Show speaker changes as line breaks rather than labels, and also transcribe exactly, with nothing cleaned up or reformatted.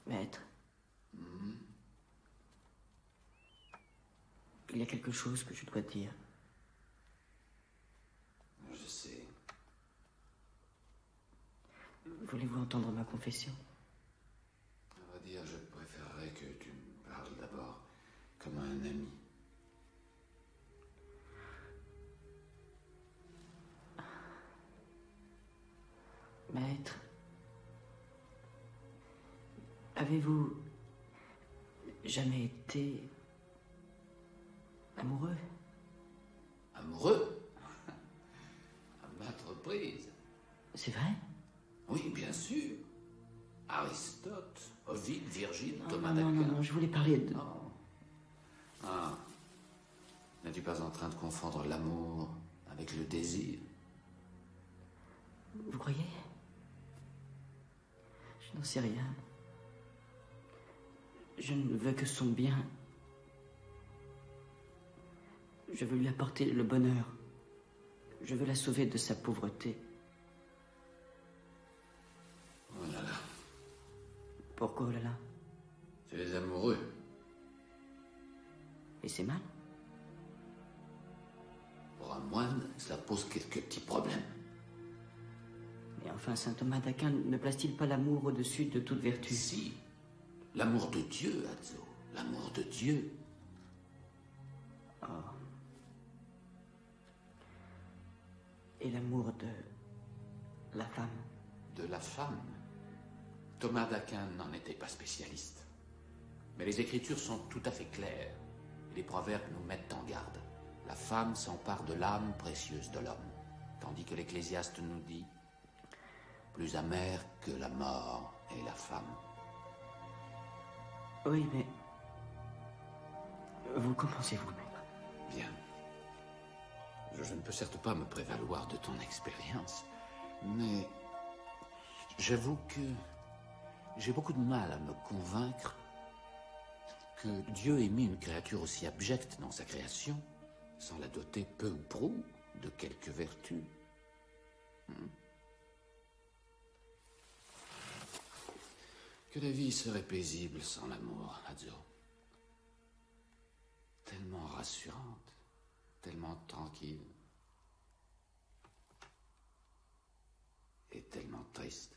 Maître.
Mmh.
Il y a quelque chose que je dois dire.
Je sais.
Voulez-vous entendre ma confession?
À vrai dire, je préférerais que tu me parles d'abord comme un ami.
Maître, avez-vous jamais été amoureux?
Amoureux? À maintes reprises.
C'est vrai?
Oui, bien sûr. Aristote, Ovide, Virgile,
non,
Thomas
non,
d'Aquin.
Non, non, je voulais parler de...
Non. Ah. N'es-tu pas en train de confondre l'amour avec le désir?
Vous croyez? Je n'en sais rien. Je ne veux que son bien. Je veux lui apporter le bonheur. Je veux la sauver de sa pauvreté.
Oh là là.
Pourquoi oh là là?
Tu es amoureux.
Et c'est mal?
Pour un moine, cela pose quelques petits problèmes.
Mais enfin, saint Thomas d'Aquin ne place-t-il pas l'amour au-dessus de toute vertu?
Si. L'amour de Dieu, Azzo. L'amour de Dieu.
Oh. Et l'amour de la femme?
De la femme. Thomas d'Aquin n'en était pas spécialiste. Mais les Écritures sont tout à fait claires. Et les proverbes nous mettent en garde. La femme s'empare de l'âme précieuse de l'homme. Tandis que l'Ecclésiaste nous dit: plus amère que la mort est la femme.
Oui, mais... Vous qu'en pensez-vous, maître?
Bien. Je, je ne peux certes pas me prévaloir de ton expérience, mais j'avoue que j'ai beaucoup de mal à me convaincre que Dieu ait mis une créature aussi abjecte dans sa création sans la doter peu ou prou de quelques vertus. Hmm. Que la vie serait paisible sans l'amour, Azzo. Tellement rassurante, tellement tranquille et tellement triste.